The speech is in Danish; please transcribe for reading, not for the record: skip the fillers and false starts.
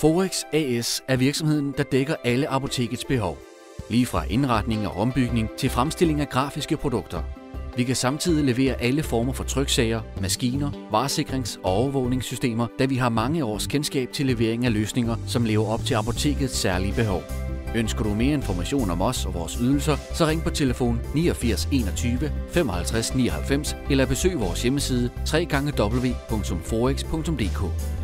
Forex A/S er virksomheden, der dækker alle apotekets behov. Lige fra indretning og ombygning til fremstilling af grafiske produkter. Vi kan samtidig levere alle former for tryksager, maskiner, varesikrings- og overvågningssystemer, da vi har mange års kendskab til levering af løsninger, som lever op til apotekets særlige behov. Ønsker du mere information om os og vores ydelser, så ring på telefon 89 21 55 99 eller besøg vores hjemmeside www.forex.dk.